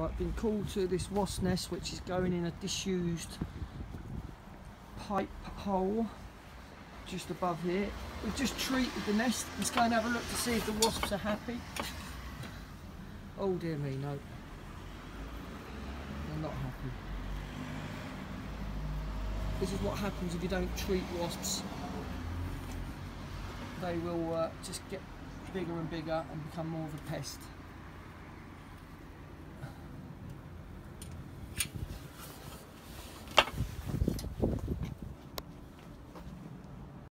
I've been called to this wasp nest which is going in a disused pipe hole just above here. We've just treated the nest. Let's go and have a look to see if the wasps are happy. Oh dear me, no. They're not happy. This is what happens if you don't treat wasps. They will just get bigger and bigger and become more of a pest.